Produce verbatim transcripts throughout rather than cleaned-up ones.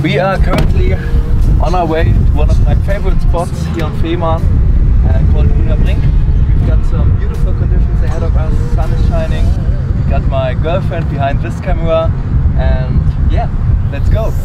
We are currently on our way to one of my favorite spots here on Fehmarn, uh, called Grüner Brink. We've got some beautiful conditions ahead of us, the sun is shining. Got my girlfriend behind this camera, and yeah, let's go!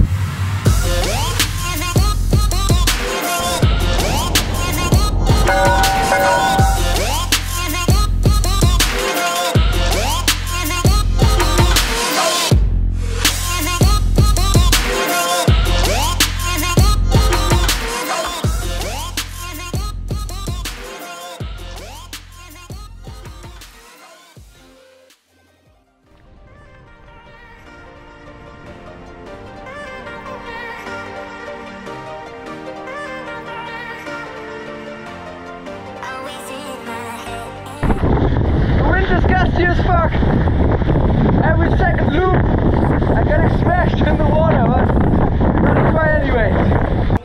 Disgusting as fuck! Every second loop I'm getting smashed in the water, but I'm gonna try anyway.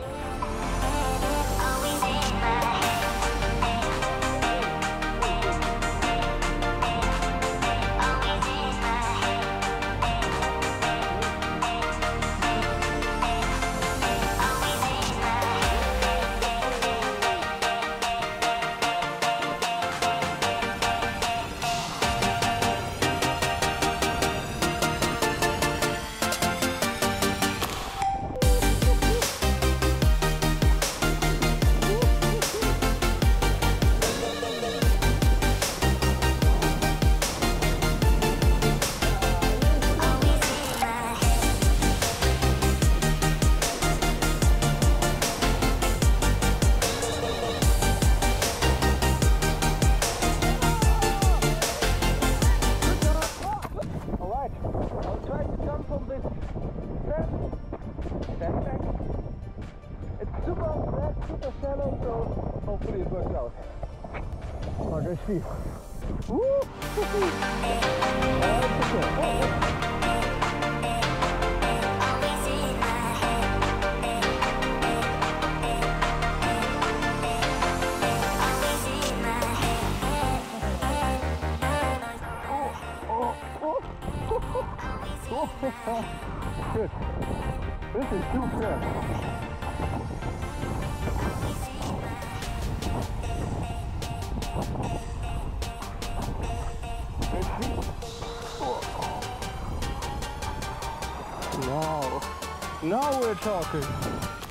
It's super flat, super shallow, so hopefully it works out. Okay, see. Woo! Good. This is too fast. Wow. Now we're talking.